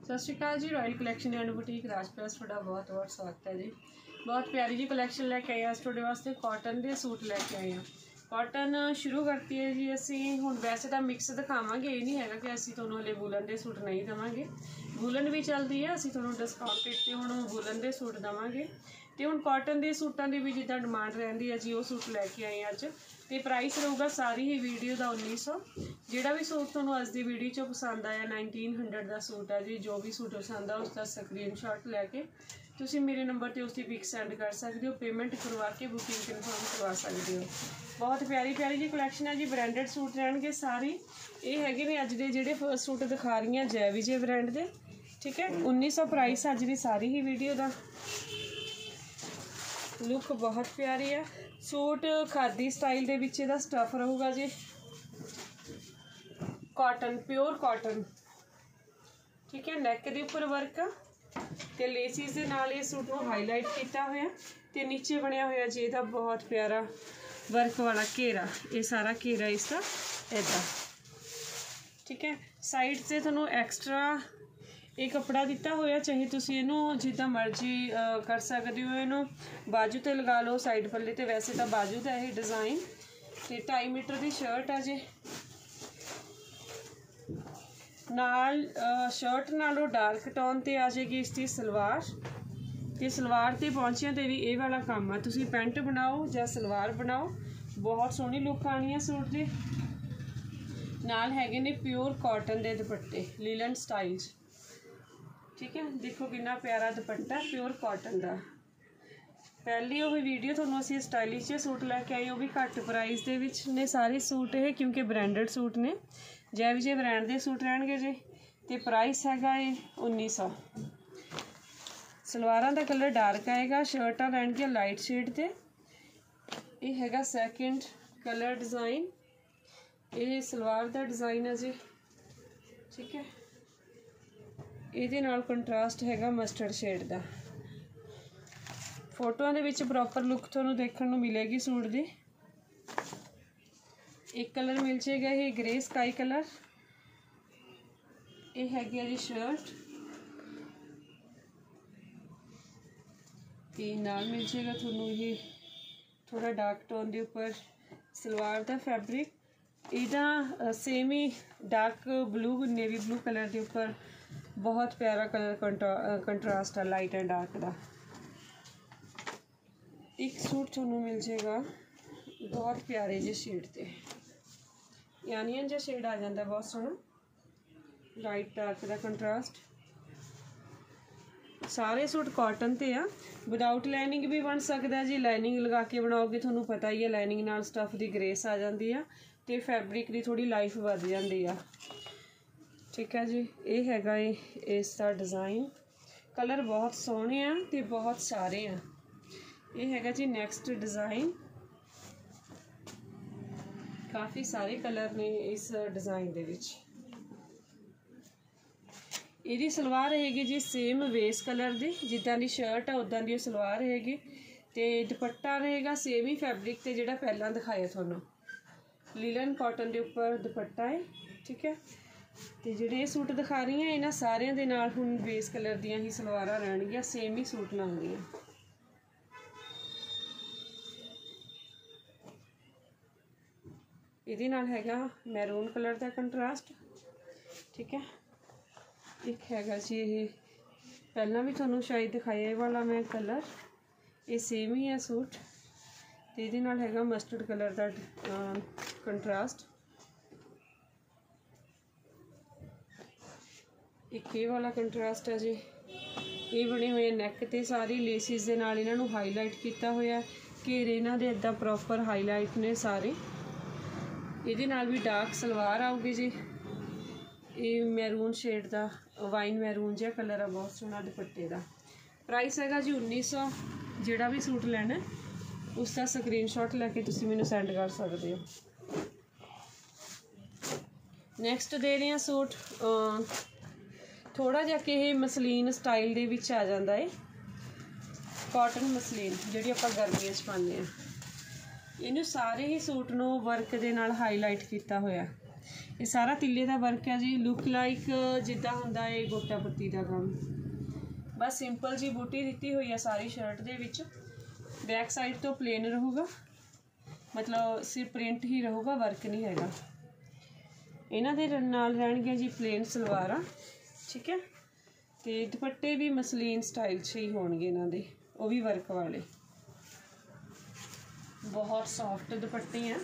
सत श्री अकाल जी। Royal collection and boutique Rajplus तुहाडा बहुत बहुत स्वागत है जी। बहुत प्यारी जी कलैक्शन लैके आए अस तुहाडे वास्ते कॉटन के सूट लैके आए हैं। कॉटन शुरू करती है जी असी हुण। वैसे तो मिक्स दिखावांगे, ये नहीं है कि असी तुहानूं हले वूलन के सूट नहीं देवांगे। वूलन भी चलती है, असी तुहानूं डिस्काउंट रेट ते हुण वूलन के सूट देवांगे। तो हुण कॉटन के सूटों की भी जिद्दां डिमांड रहिंदी है जी, वो सूट लैके आए अज। तो प्राइस रहूगा सारी ही वीडियो का 1900। जोड़ा भी सूट तुहानूं अज दी वीडियो चो पसंद आया 1900 का सूट है जी। जो भी सूट पसंद आ उसका स्क्रीनशॉट लैके तुसीं मेरे नंबर पर उसकी पिक सेंड कर सकते हो। पेमेंट करवा के बुकिंग कन्फर्म करवा सकते हो। बहुत प्यारी प्यारी जी कलैक्शन है जी। ब्रांडेड सूट रहणगे सारे। ये हैगे ने अज दे जिहड़े फर्स्ट सूट दिखा रही हैं जय विजय ब्रांड के। ठीक है, 1900 प्राइस अज दी सारी ही वीडियो का। लुक बहुत प्यारी है। सूट खादी स्टाइल दे विच इहदा स्टफ रहूगा जी। Cotton, pure cotton. ठीक है, नैक के उपर वर्क ते लेसिस दे नाल इस सूट को हाईलाइट किया होया ते नीचे बनया होया जी इहदा बहुत प्यारा वर्क वाला घेरा। ये सारा घेरा इसका इदा। ठीक है, साइड से तुहानूं एक्स्ट्रा ये कपड़ा दिता होया, चाहे तुसीं इहनूं जिद्दां मर्जी कर सकते हो। इहनूं बाजू ते लगा लो, साइड पल्ले ते। वैसे तो बाजू का यह डिज़ाइन ते 2.5 मीटर की शर्ट है जी। नाल शर्ट नालों डार्क टोन ते आ जाएगी इसकी सलवार। ते सलवार ते पहुंचियां ते भी ये वाला काम है। तुसीं पैंट बनाओ या सलवार बनाओ, बहुत सोहनी लुक आनी है सूट की। नाल हैगे ने प्योर कॉटन के दुपट्टे लीलन स्टाइल। ठीक है, देखो कितना प्यारा दुपट्टा प्योर कॉटन का। पहली वो वीडियो थोनों असी स्टाइलिश सूट लैके आए, वो भी घट प्राइस के विच ने सारे सूट है क्योंकि ब्रांडेड सूट ने। जय विजय ब्रांड के सूट रहणगे जी। तो प्राइस हैगा 1900। सलवारां दा कलर डार्क आएगा, शर्टां रहणगियां लाइट शेड ते। ये हैगा सैकेंड कलर डिज़ाइन। ये सलवार का डिज़ाइन है जी। ठीक है, ये नाल कंट्रास्ट हैगा मस्टर्ड शेड का। फोटोआं दे विच प्रॉपर लुक तुहानूं देखण नूं मिलेगी सूट दी। एक कलर मिल जाएगा ये ग्रे स्काई कलर। ये हैगी जी शर्ट ते नाल मिल जाएगा तुहानूं ये थोड़ा डार्क टोन के उपर सलवार का फैब्रिक। इहदा सेम ही dark blue navy blue colour के उपर बहुत प्यारा कलर कंट्रास्ट है लाइट एंड डार्क का। एक सूट तुहानूं मिल जाएगा बहुत प्यारे जे शेड ते, यानियन जो शेड आ जाता है बहुत सोहना लाइट डार्क का कंट्रास्ट। सारे सूट कॉटन ते आ। विदाउट लाइनिंग भी बन सकता है जी। लाइनिंग लगा के बनाओगे तुहानूं पता ही है लाइनिंग नाल स्टफ की ग्रेस आ जाती है तो फैब्रिक की थोड़ी लाइफ बढ़ जाती है। ठीक है जी, ये हैगा इसका डिज़ाइन। कलर बहुत सोहने आ ते बहुत सारे हैं। ये हैगा जी नैक्सट डिज़ाइन। काफ़ी सारे कलर ने इस डिज़ाइन दे विच। इहदी सलवार रहेगी जी सेम वेस कलर दी, जिद्दां दी शर्ट है उदां दी सलवार रहेगी। ते दुपट्टा रहेगा सेम ही फैब्रिक ते जिहड़ा पहलां दिखाया तुहानूं लीलन कॉटन के उपर दुपट्टा है। ठीक है, तो जिहड़े सूट दिखा रही हैं इन्हां सारियां दे नाल हुण बेस कलर दियां ही सलवारां रहणगियां, सेम ही सूट नाल दियां। इहदे नाल हैगा मैरून कलर का कंट्रास्ट। ठीक है, एक हैगा जी ये पहला भी तुहानूं शायद दिखाया ये वाला मैं कलर, ये सेम ही है सूट। तो इहदे नाल हैगा मस्टर्ड कलर का कंट्रास्ट। एक ये वाला कंट्रास्ट है जी। ये बने हुए नैक ते सारी लेसिस दे नाल इन्हां नूं हाईलाइट किया होया। घेरे इन्हां दे इदां प्रॉपर हाईलाइट ने सारे। इहदे नाल भी डार्क सलवार आऊगी जी। ये मैरून शेड का वाइन मैरून जिहा कलर है, बहुत सोहना दुपट्टे का। प्राइस हैगा जी 1900। जिहड़ा भी सूट लैना उसका स्क्रीनशॉट लैके तुसीं मैनूं सेंड कर सकते हो। नैक्सट दे रहे हैं सूट थोड़ा जिहा कि मसलीन स्टाइल दे विच आ जाता है। कॉटन मसलीन जिहड़ी आपां गर्मियां च पाने आ। इनू सारे ही सूट नूं वर्क दे नाल हाईलाइट किया होया। ये सारा तिल्ले का वर्क है जी। लुक लाइक जिदा हुंदा है गोटा पत्ती का काम। बस सिंपल जी बूटी दी हुई है सारी शर्ट दे विच। बैक साइड तो प्लेन रहूगा, मतलब सिर्फ प्रिंट ही रहूगा, वर्क नहीं हैगा। इन्हां दे नाल रहणगीਆਂ जी प्लेन सलवारां, ठीक है। तो दुपट्टे भी मसलीन स्टाइल च ही होणगे इन्हां दे, वो भी वर्क वाले। बहुत सॉफ्ट दुपट्टे हैं,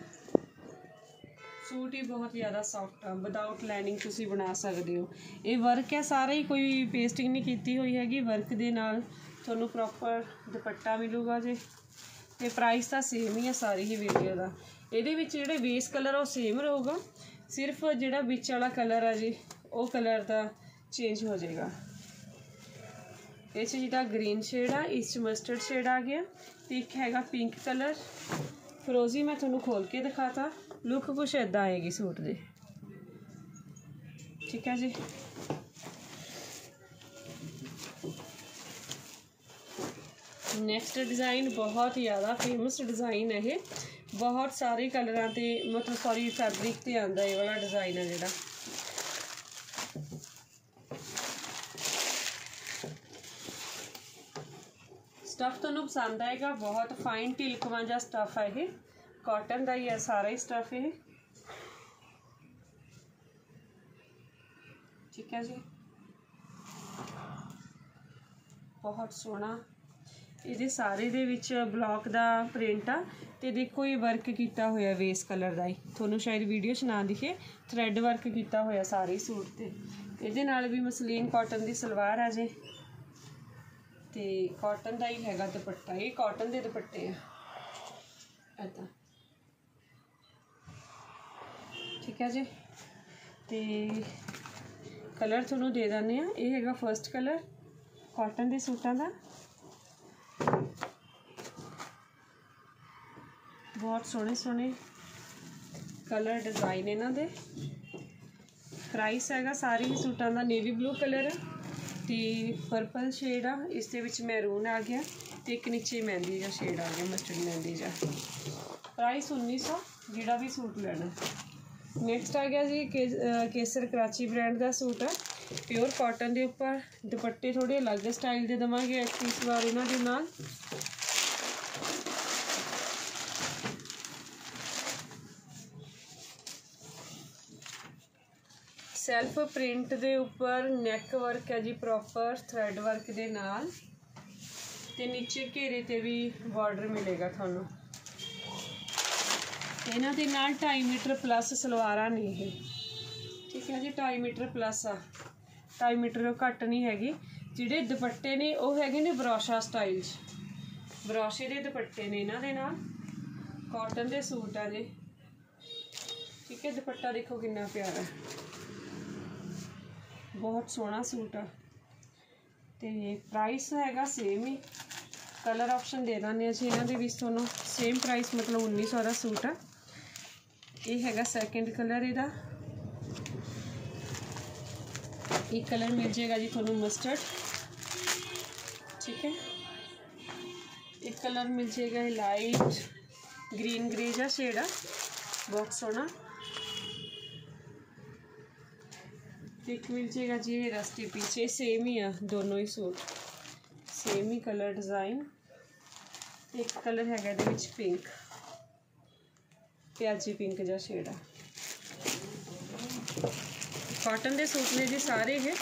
सूट ही बहुत ज़्यादा सॉफ्ट है। विदाउट लाइनिंग तुसी बना सकते हो। ये वर्क है सारा ही, कोई पेस्टिंग नहीं की हुई हैगी। वर्क दे नाल तुहानूं प्रॉपर दुपट्टा मिलूगा जी। ते प्राइस तो सेम ही है सारी ही वीडियो का। ये जिहड़े बेस कलर वो सेम रहूगा, सिर्फ जिहड़ा विच वाला कलर है जी वो कलर का चेंज हो जाएगा। इस जिहड़ा ग्रीन शेड आ, इस मस्टर्ड शेड आ गया, तो एक हैगा पिंक कलर। फिरोजी मैं तुहानूं खोल के दिखाता। लुक कुछ इदा आएगी सूट दी, ठीक है जी। नैक्सट डिज़ाइन बहुत ज़्यादा फेमस डिज़ाइन है ये। बहुत सारे कलर ते मतलब सॉरी फैब्रिक ते आंदा ये वाला डिज़ाइन है जिहड़ा। स्टफ तुहानूं पसंद आएगा। बहुत फाइन टिलकवां जा स्टफ है ये, कॉटन का ही है सारा ही स्टफ है, ठीक है जी। बहुत सोहना ये सारे दे विच ब्लॉक दा प्रिंट आ। ते देखो ये वर्क किया हुआ वेस कलर का ही, थोनों शायद वीडियो च ना दिखे, थ्रैड वर्क किया हुआ सारे सूट ते। इहदे नाल भी मसलीन कॉटन की सलवार है जी, ते कॉटन का ही हैगा दुपट्टा। ये कॉटन के दुपट्टे हैं ऐदा, ठीक है जी। ते कलर थोनों दे दें। ये हैगा फर्स्ट कलर कॉटन के सूटों का। बहुत सोहने सोहने कलर डिज़ाइन इन्हां दे। प्राइस हैगा सारे ही सूटों का नेवी ब्लू कलर ते पर्पल शेड आ, इस दे विच मैरून आ गया, तो एक नीचे मेहंदी जा शेड आ गया, मस्टर्ड मेहंदी जा। प्राइस 1900 जिहड़ा भी सूट लेना। नैक्सट आ गया जी केसर कराची ब्रांड का सूट है, प्योर कॉटन के उपर। दुपट्टे थोड़े अलग स्टाइल के देवांगे इस बार इन्हां दे नाल। सैल्फ प्रिंट के उपर नैक वर्क है जी प्रॉपर थ्रैड वर्क के नाल, ते नीचे घेरे ते भी बॉर्डर मिलेगा थानू। इन्हां दे नाल 2.5 मीटर प्लस सलवारां ने ये, ठीक है जी। 2.5 मीटर प्लस आ, 2.5 मीटर घट नहीं हैगी। जिहड़े दुपट्टे ने वो हैगे ने ब्रोशा स्टाइल, ब्रोशे के दुपट्टे ने इन्हां दे नाल। कॉटन के सूट है जी, ठीक है। दुपट्टा देखो कितना प्यारा, बहुत सोहना सूट आ। ते प्राइस हैगा सेम ही, कलर ऑप्शन दे दें जी इन्हां दे विच तुहानूं सेम प्राइस, मतलब 1900 का सूट आ। ये हैगा सैकेंड कलर इहदा। एक कलर मिल जाएगा जी तुहानूं मस्टर्ड, ठीक है। एक कलर मिल जाएगा लाइट ग्रीन ग्रे जा शेड आ, बहुत सोहना। एक मिल जाएगा जी ये रस्टी पीछे, सेम ही आ दोनों ही सूट, सेम ही कलर डिज़ाइन। एक कलर हैगा इहदे विच पिंक, प्याजी पिंक जा शेड आ। कॉटन के सूट ने जी सारे है।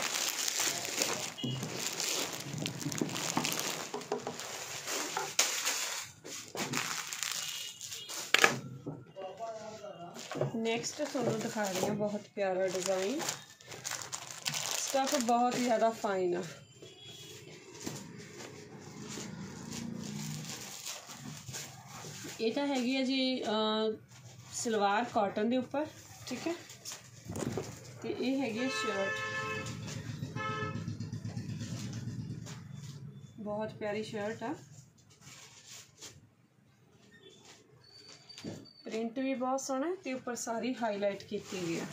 नैक्सट तुहानूं दिखा रही हूँ बहुत प्यारा डिज़ाइन। स्टफ बहुत ज़्यादा फाइन आ। ये तो हैगी है जी सलवार कॉटन के उपर, ठीक है। तो ये हैगी शर्ट, बहुत प्यारी शर्ट आ। प्रिंट भी बहुत सोहना है, तो उपर सारी हाईलाइट की गई है।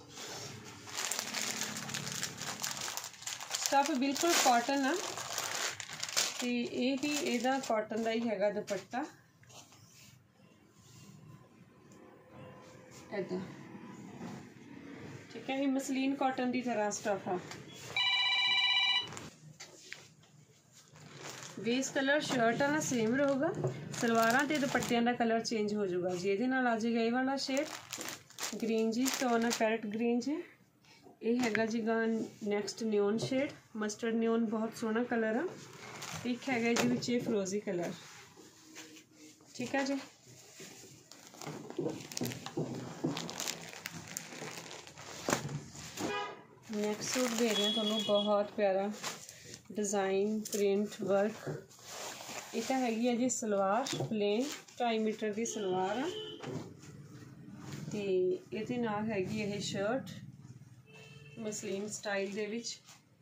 स्टफ बिल्कुल कॉटन आ, तो ये भी इहदा कॉटन का ही हैगा दुपट्टा ऐदा। ठीक है, ये मसलीन कॉटन की तरह स्टफ है। बेस कलर शर्ट वाला सेम रहेगा, सलवारां ते दुपट्टियां दा कलर चेंज हो जाएगा जी। ये नाल आ जाएगा ये वाला शेड ग्रीन जी, टोन पैरट ग्रीन जी। ये हैगा जी गा next neon shade mustard neon, बहुत सोहना कलर है। एक हैगा जी विच फिरोजी कलर, ठीक है जी। नैक्सट सूट दे रहे हैं तुहानूं बहुत प्यारा डिज़ाइन प्रिंट वर्क। इह हैगी है जी सलवार प्लेन 2.5 मीटर की सलवार आ, ते इहदे नाल हैगी यह शर्ट मसलीन स्टाइल दे विच,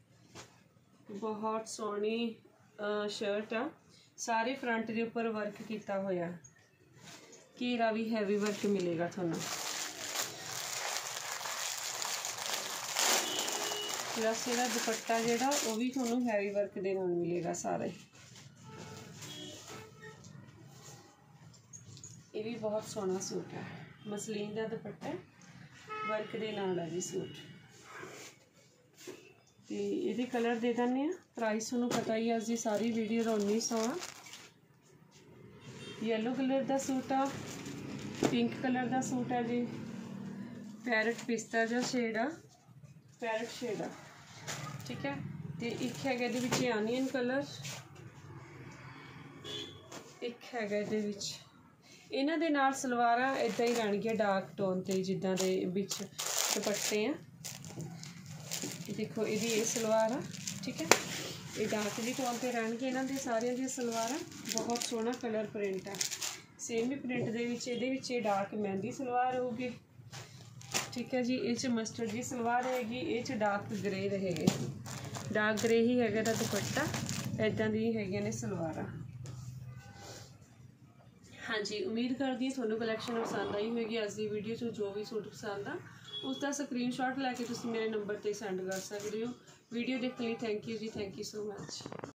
बहुत सोहनी शर्ट आ। सारे फ्रंट के उपर वर्क किया होया, घेरा भी हैवी वर्क मिलेगा तुहानूं। प्लस इसका दुपट्टा जिहड़ा वो भी तुहानूं हैवी वर्क दे नाल मिलेगा सारा। ये भी बहुत सोहना सूट है, मसलीन का दुपट्टा वर्क दे नाल है जी सूट। तो ये कलर दे दें, प्राइस तुहानूं पता ही अज की सारी वीडियो का 1900 आ। येलो कलर का सूट आ, पिंक कलर का सूट है जी, पैरट पिस्ता जा शेड आ, पैरट शेड आ, ठीक है। तो एक हैगा इहदे विच आनियन कलर, एक हैगा इहदे विच। इन्हां दे नाल सलवारां इदां ही रहणगीआं डार्क टोन ते जिद्दां दे विच दुपट्टे आ। देखो इहदी ये सलवार आ, ठीक है, ये डार्क जी टोन ते रहणगे इन्हां दे सारियां दी सलवारां। बहुत सोहना कलर प्रिंट है, सेम ही प्रिंट दे विच इहदे विच डार्क मेहंदी सलवार होगी, ठीक है जी। इस मस्टर्ड जी सलवार रहेगी, ये डार्क ग्रे रहेगी, डार्क ग्रे ही हैगा दा दुपट्टा, इदां दी हैगियां ने सलवारां। हाँ जी, उम्मीद करती है थोनों कलैक्शन पसंद आई होगी। अज की वीडियो चो जो भी सूट पसंद आ उसका स्क्रीनशॉट लैके तुसीं मेरे नंबर पर सेंड कर सकते हो। वीडियो देखने थैंक यू जी, थैंक यू सो मच।